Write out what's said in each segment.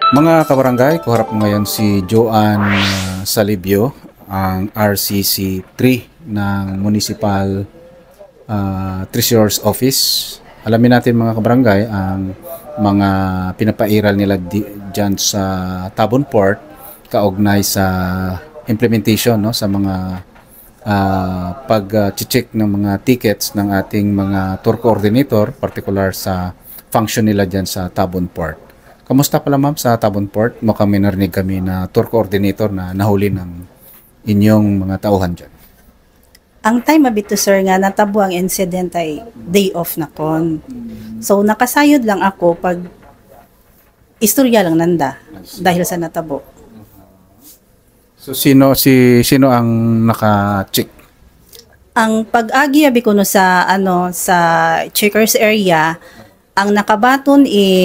Mga kabarangay, kuharap mo ngayon si Joanne Salibio, ang RCC 3 ng Municipal Treasurer's Office. Alamin natin mga kabarangay ang mga pinapairal nila dyan sa Tabon Port kaugnay sa implementation, no, sa mga pag-check ng mga tickets ng ating mga tour coordinator, particular sa function nila dyan sa Tabon Port. Kamusta pala ma'am sa Tabon Port? Mukhang may narinig kami na tour coordinator na nahuli ng inyong mga tauhan dyan. Ang time mabito sir nga natabo ang incident ay day off na kon. So nakasayod lang ako pag istorya lang nanda dahil sa natabo. So sino ang naka-check? Ang pag-agi abi ko no sa sa checkers area, ang nakabaton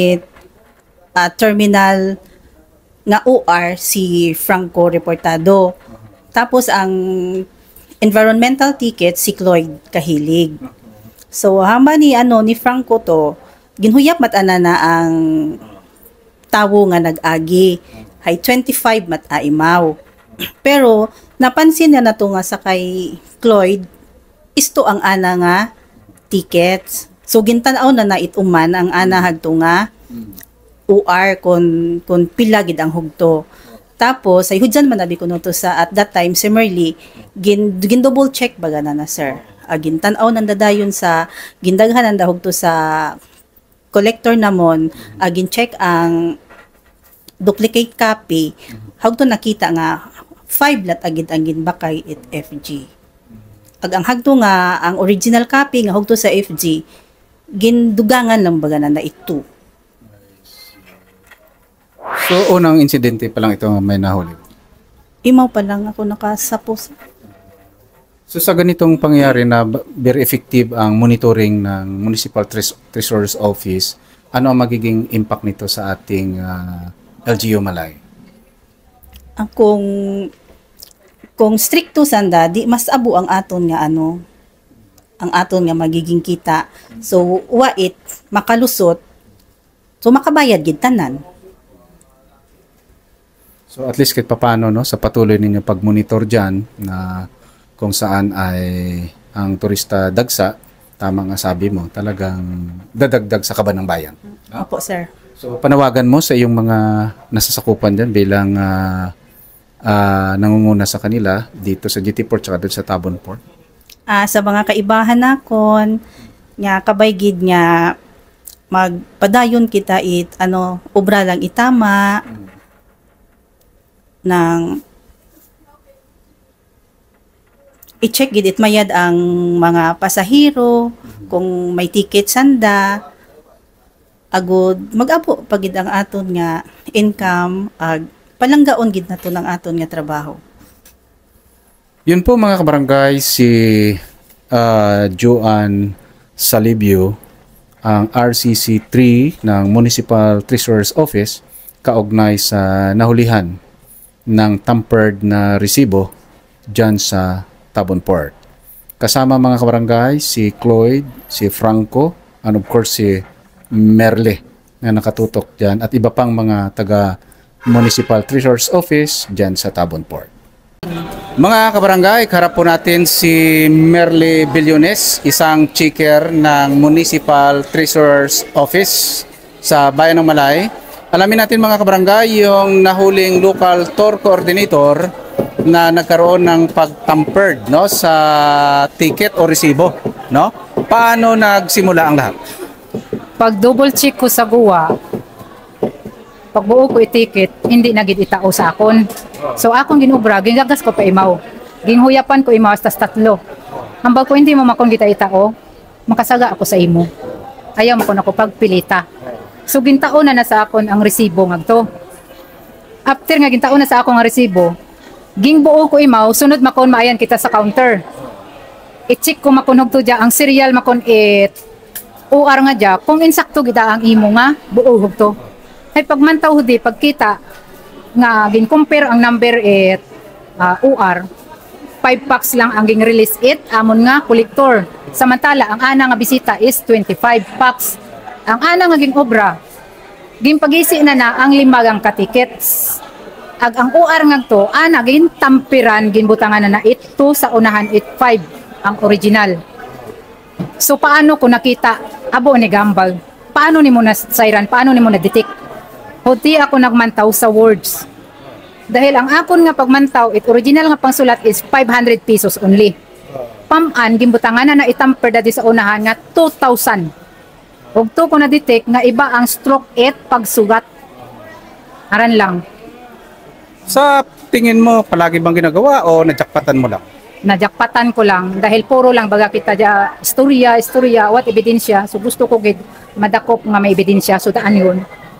terminal nga OR si Franco Reportado. Tapos ang environmental ticket si Cloyd Kahilig. So hama ni ni Franco to ginhuyap matana na ang tawo nga nag-agi hay 25 mataimaw. Pero napansin na to nga sa kay Cloyd isto ang ana nga tickets. So gintan-aw na ituman ang ana hadto nga OR kon pila gid ang hugto. Tapos ay hudyan man abi kuno to sa at that time similarly gin double check baga na sir. Gintan-aw nanda dayon sa gindaghan nanda hugto sa collector namon, gin check ang duplicate copy. Hugto nakita nga 5 lat agid ang ginbakay it FG. Ang hagto nga ang original copy nga hugto sa FG gindugangan lang baga na ito. So unang insidente pa lang ito may nahuli? Imaw pa lang ako nakasapos. So sa ganitong pangyayari na very effective ang monitoring ng Municipal Treasurer's Office, ano ang magiging impact nito sa ating LGU Malay? Kung stricto sanda, di mas abo ang aton nga ang aton nga magiging kita. So wait makalusot, so makabayad gid tanan. So at least kahit papaano, no, sa patuloy ninyo pag-monitor dyan na kung saan ay ang turista dagsa, tama nga sabi mo, talagang dadagdag sa kaban ng bayan. Opo, sir. So panawagan mo sa iyong mga nasasakupan dyan bilang nangunguna sa kanila dito sa GT Port at sa Tabon Port? Sa mga kaibahan nakon, nga kabaygid nga magpadayon kita obra lang itama, nang i-check gid it mayad ang mga pasahero kung may ticket sanda agud mag-abo pagid ang aton nga income palanggaon gid nato ng aton nga trabaho. Yun po mga kabarangay, si Joanne Salibio, ang RCC 3 ng Municipal Treasurer's Office, kaugnay sa nahulihan ng tampered na resibo dyan sa Tabon Port. Kasama mga kabarangay, si Cloyd, si Franco, and of course si Merle na nakatutok dyan at iba pang mga taga Municipal Treasurer's Office dyan sa Tabon Port. Mga kabarangay, harap po natin si Merle Billones, isang checker ng Municipal Treasurer's Office sa Bayan ng Malay. Alamin natin mga kabarangay yung nahuling local tour coordinator na nagkaroon ng pag-tampered, no, sa ticket o resibo, no? Paano nagsimula ang lahat? Pag double check ko sa guwa, pag buo ko i-ticket, hindi na gid itao sa akon. So akong ginubra, gingagas ko pa imaw. Ginhuyapan ko imaw tas tatlo. Hambal ko hindi mo makon kita itao, makasaga ako sa imo. Ayaw mo ko na ko pagpilita. So gintaon na sa akon ang resibo ngagto. After nga gintaon na sa akong ang resibo, gingbuo ko imaw, sunod makon maayan kita sa counter. I-check ko makunog to dya ang serial makon OR nga dya kung insakto gida ang imo nga buo hugto. Ay pagmantaw hudi pagkita nga gin-compare ang number OR 5 packs lang ang ging-release amon nga collector. Samantala ang ana nga bisita is 25 packs. Ang ana nga ging obra Gimpagisi na ang limagang ka-tickets. Ang UR nga to, gin tampiran, ginbutangan na ito sa unahan 85 ang original. So paano ko nakita, abo ni Gambal, paano ni mo na sayran, paano ni mo na detect? Huti ako nagmantaw sa words. Dahil ang akon nga pagmantaw, original nga pangsulat is 500 pesos only. Paman, ginbutangan na itamper dati sa unahan nga 2,000. Ug to ko na detect nga iba ang stroke 8 pagsugat. Aran lang. Sa tingin mo, palagi bang ginagawa o najakpatan mo lang? Najakpatan ko lang dahil puro lang baga kita dya istorya, what ebidensya. So gusto ko gid madakop nga may ebidensya, so daan yun.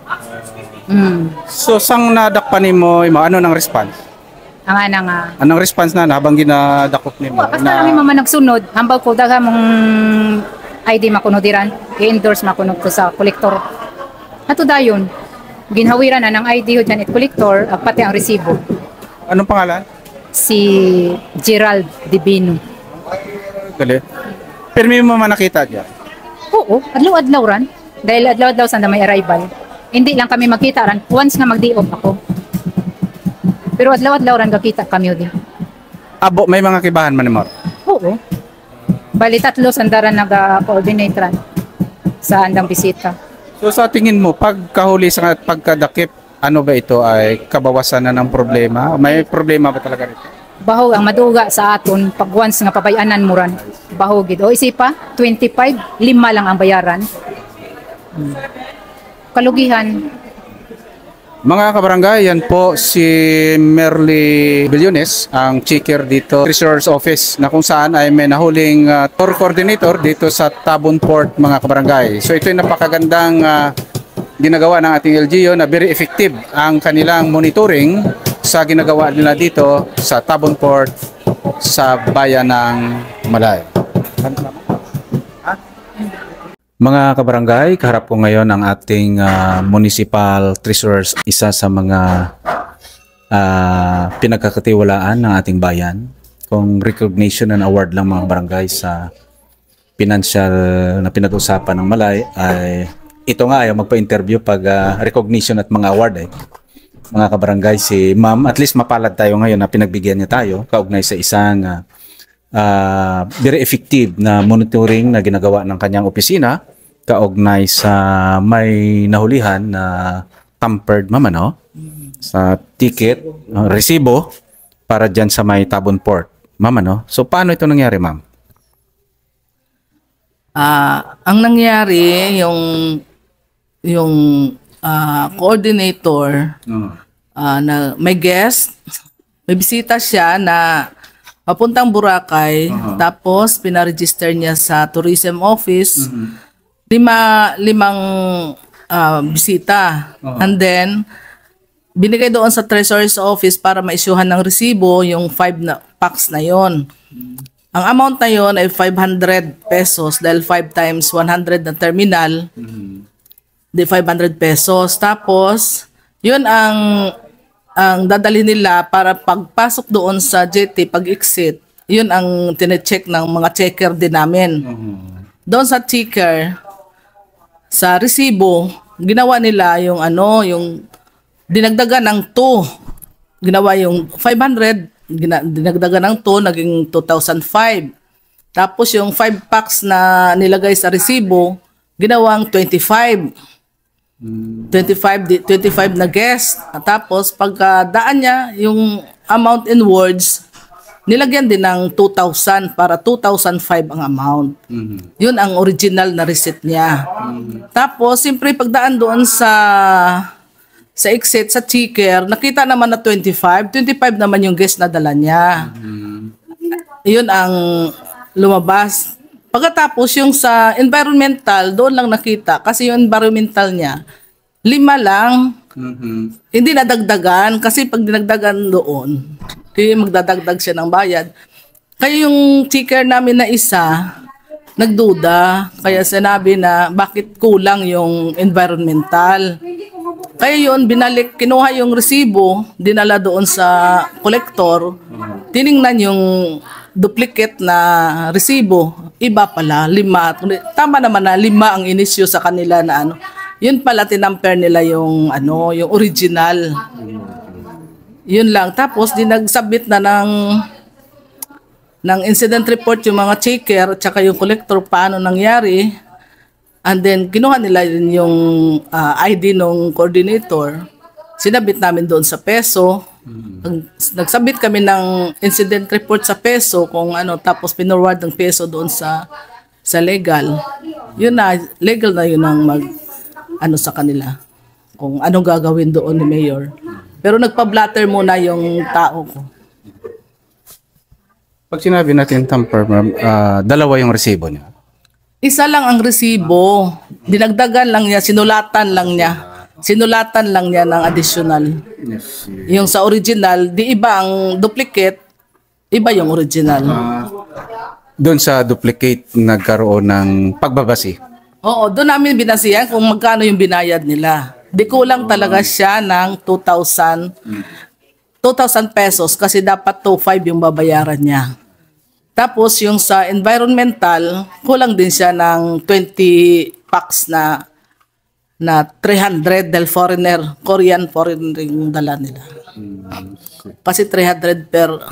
So sang nadakpan nimo, ano nang response? Ang ana nga. Anong response na habang ginadakop nimo? Basta kami mama nagsunod, hambal ko daga mong ID makunodiran, i-endorse makunog ko sa kolektor. Ato dayon, ginhawiran na ng ID ho dyan at kolektor, pati ang resibo. Anong pangalan? Si Gerald Divino. Gali. Pero may mo man nakita dyan? Oo, adlaw-adlaw ran. Dahil adlaw-adlaw sa may arrival. Hindi lang kami magkita ran, once nga mag-di-off ako. Pero adlaw-adlaw ran kakita kami din. Abo, may mga kibahan man mo? Oo. Bali tatlo sandaran nag-coordinate ran sa andang bisita. So sa tingin mo, pagkahuli sa pagkadakip, ano ba ito ay kabawasan na ng problema? May problema ba talaga rito? Bahog ang maduga sa aton pag once nga pabayanan mo ran. Bahogid. O isipa, 25, 5 lang ang bayaran. Kalugihan. Mga kabarangay, yan po si Merly Billones, ang checker dito, Treasurer's Office, na kung saan ay may nahuling tour coordinator dito sa Tabon Port, mga kabarangay. So ito yung napakagandang ginagawa ng ating LGU na very effective ang kanilang monitoring sa ginagawa nila dito sa Tabon Port sa bayan ng Malay. Mga kabarangay, kaharap ko ngayon ang ating municipal treasurers, isa sa mga pinagkakatiwalaan ng ating bayan. Kung recognition and award lang mga barangay sa financial na pinag-usapan ng Malay, ay ito nga ayaw magpa-interview pag recognition at mga award. Mga kabarangay, si Ma'am, at least mapalad tayo ngayon na pinagbigyan niya tayo kaugnay sa isang very effective na monitoring na ginagawa ng kanyang opisina kaugnay sa may nahulihan na tampered sa ticket, resibo para dyan sa may Tabon Port. So paano ito nangyari, Ma'am? Ang nangyari, yung coordinator na may guest, may bisita siya na papuntang Boracay, tapos pinaregister niya sa tourism office, limang bisita. And then, binigay doon sa treasurer's office para ma-issuehan ng resibo yung 5 packs na yon. Ang amount na yon ay 500 pesos dahil 5 times 100 na terminal, di 500 pesos. Tapos, yun ang dadalhin nila para pagpasok doon sa jetty, pag-exit, yun ang tine-check ng mga checker din namin. Doon sa checker, sa resibo, ginawa nila yung yung dinagdagan ng 2. Ginawa yung 500, dinagdagan ng 2, naging 2,005. Tapos yung 5 packs na nilagay sa resibo, ginawang 25. 25 na guest. Tapos pagkadaan niya yung amount in words, nilagyan din ng 2,000 para 2,005 ang amount. Yun ang original na receipt niya. Tapos siyempre pagdaan doon sa exit sa checker, nakita naman na 25 naman yung guest na dala niya. Yun ang lumabas. Pagkatapos yung sa environmental, doon lang nakita kasi yung environmental niya 5 lang. Hindi nadagdagan kasi pag dinagdagan doon, magdadagdag siya ng bayad. Kaya yung checker namin na isa, nagduda. Kaya sinabi na bakit kulang yung environmental. Kaya yun, kinuha yung resibo, dinala doon sa kolektor, tiningnan yung duplicate na resibo, iba pala, 5. Tama naman na 5 ang inisyo sa kanila na Yun pala tinamper nila yung ano, yung original. Yun lang. Tapos di nag-submit na ng incident report yung mga checker at saka yung collector paano nangyari. And then kinuha nila yung ID ng coordinator. Sinabit namin doon sa peso. Nagsabit kami ng incident report sa peso kung ano, tapos pinorward ng peso doon sa legal. Yun na, legal na yun ang ano sa kanila. Kung anong gagawin doon ni Mayor. Pero nagpa-blatter muna yung tao ko. Pag sinabi natin tamper, ma'am, dalawa yung resibo niya. Isa lang ang resibo. Dinagdagan lang niya, sinulatan lang niya. Sinulatan lang niya ng additional. Yung sa original, di iba ang duplicate, iba yung original. Doon sa duplicate, nagkaroon ng pagbabasi. Oo, doon namin binasihan kung magkano yung binayad nila. Di kulang talaga siya ng 2,000 pesos kasi dapat 2,500 yung babayaran niya. Tapos yung sa environmental, kulang din siya ng 20 packs na 300 dahil foreigner, Korean foreigner yung dala nila. Kasi 300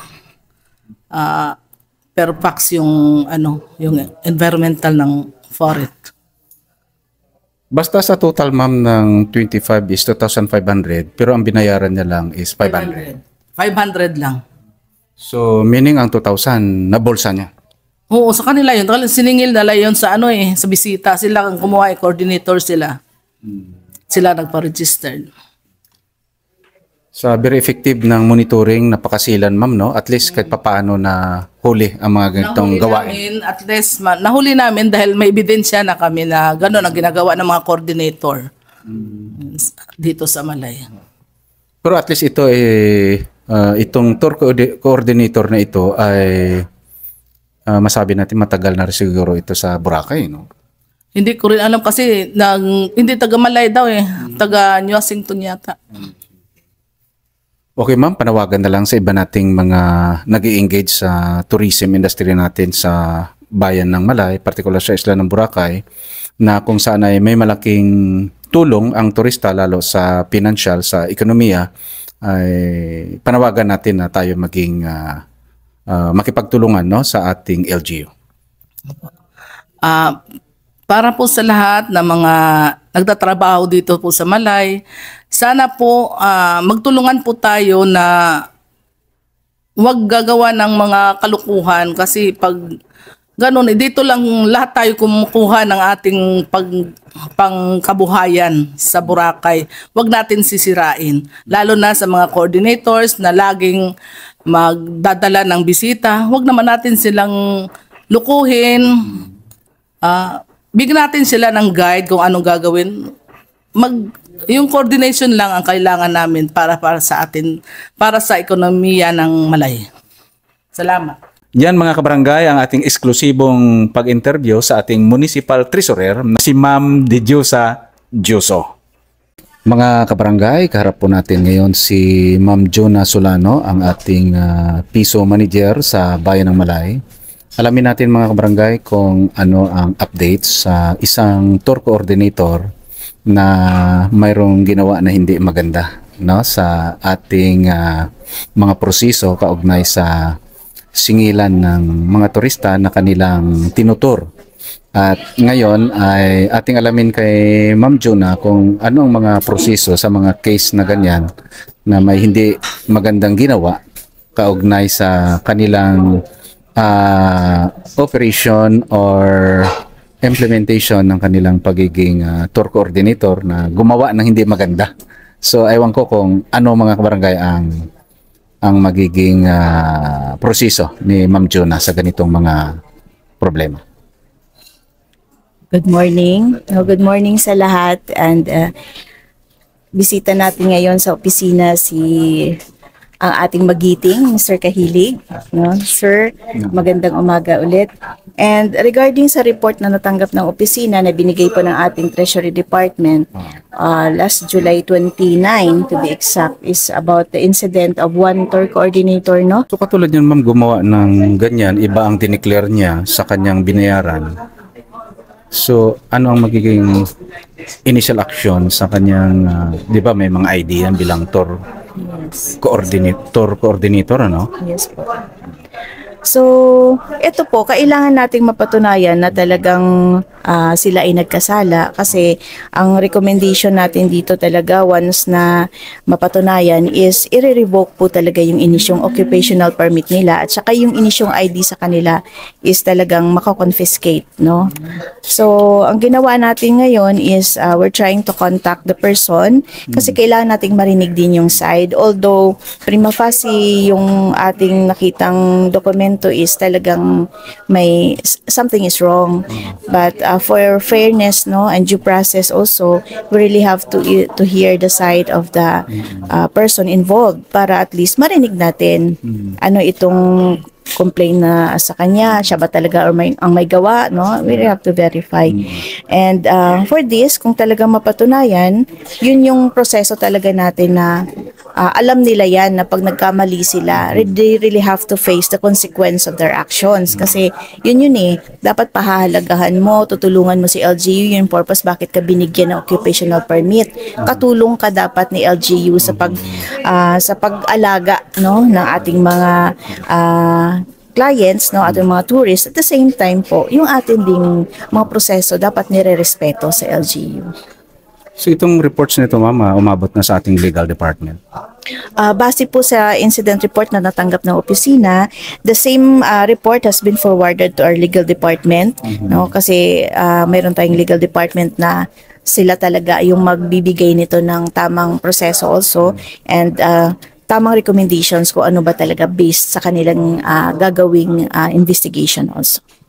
per packs yung yung environmental ng foreign. Basta sa total, ma'am, ng 25 is 2,500, pero ang binayaran niya lang is 500. 500 lang. So, meaning ang 2,000 na bulsa niya. Oo, sa kanila yun. Siningil nila yun sa sa bisita. Sila ang kumuha, coordinator sila. Sila nagpa-register. Sa very effective ng monitoring, napakasilan, ma'am, no? At least kahit papaano na huli ang mga ganitong gawain. At least, nahuli namin dahil may ebidensya na kami na gano'n ang ginagawa ng mga coordinator dito sa Malay. Pero at least ito itong tour coordinator na ito ay masabi natin matagal na rin siguro ito sa Boracay, no? Hindi ko rin alam kasi hindi taga Malay daw taga New Washington yata. Okay, ma'am, panawagan na lang sa iba nating mga nag-i-engage sa tourism industry natin sa bayan ng Malay, particular sa isla ng Boracay, na kung saan ay may malaking tulong ang turista lalo sa financial, sa ekonomiya, ay panawagan natin na tayo maging makipagtulungan, no, sa ating LGU. Para po sa lahat ng mga nagtatrabaho dito po sa Malay, sana po magtulungan po tayo na huwag gagawa ng mga kalukuhan kasi pag ganun, dito lang lahat tayo kumukuha ng ating pangkabuhayan sa Boracay. Huwag natin sisirain. Lalo na sa mga coordinators na laging magdadala ng bisita. Huwag naman natin silang lukuhin. Bigyan natin sila ng guide kung anong gagawin. Yung coordination lang ang kailangan namin para sa atin, para sa ekonomiya ng Malay. Salamat. Yan mga kabarangay ang ating eksklusibong pag-interview sa ating municipal treasurer na si Ma'am Didiosa Dioso. Mga kabarangay, kaharap po natin ngayon si Ma'am Jonah Solano, ang ating piso manager sa Bayan ng Malay. Alamin natin mga kabarangay kung ano ang updates sa isang tour coordinator na mayroong ginawa na hindi maganda, no, sa ating mga proseso kaugnay sa singilan ng mga turista na kanilang tinutur. At ngayon ay ating alamin kay Ma'am Jonah kung anong mga proseso sa mga case na ganyan na may hindi magandang ginawa kaugnay sa kanilang operation or implementation ng kanilang pagiging tour coordinator na gumawa ng hindi maganda. So aywan ko kung ano mga kabarangay ang magiging proseso ni Ma'am Jonah sa ganitong mga problema. Good morning. Good morning sa lahat, and bisita natin ngayon sa opisina ang ating magiting, Mr. Kahilig. No? Sir, magandang umaga ulit. And regarding sa report na natanggap ng opisina na binigay po ng ating Treasury Department last July 29 to be exact, is about the incident of one tour coordinator, no? So katulad yun ma'am, gumawa ng ganyan, iba ang dineclare niya sa kanyang binayaran. So, ano ang magiging initial action sa kanyang, di ba may mga ID yan bilang tour Yes. coordinator, ano? Yes po. So, ito po, kailangan nating mapatunayan na talagang sila ay nagkasala kasi ang recommendation natin dito talaga once na mapatunayan is i-revoke po talaga yung inisyong occupational permit nila at saka yung inisyong ID sa kanila is talagang makakonfiscate, no? So, ang ginawa natin ngayon is we're trying to contact the person kasi kailangan nating marinig din yung side. Although, prima facie yung ating nakitang dokumento is talagang may something is wrong. But for fairness, no, and due process also, we really have to hear the side of the person involved para at least marinig natin ano itong complain na sa kanya, siya ba talaga or ang may gawa, no? We have to verify. And for this, kung talagang mapatunayan, yun yung proseso talaga natin na alam nila yan na pag nagkamali sila, they really have to face the consequence of their actions. Kasi yun dapat pahahalagahan mo, tutulungan mo si LGU, yun yung purpose bakit ka binigyan ng occupational permit. Katulong ka dapat ni LGU sa pag-alaga, no, ng ating mga clients, no, ating mga tourists. At the same time po, yung ating ding mga proseso dapat nire-respeto sa LGU. So itong reports nito, mama, umabot na sa ating legal department? Base po sa incident report na natanggap ng opisina, the same report has been forwarded to our legal department, no, kasi mayroon tayong legal department na sila talaga yung magbibigay nito ng tamang proseso also, and tamang recommendations kung ano ba talaga based sa kanilang gagawing investigation also.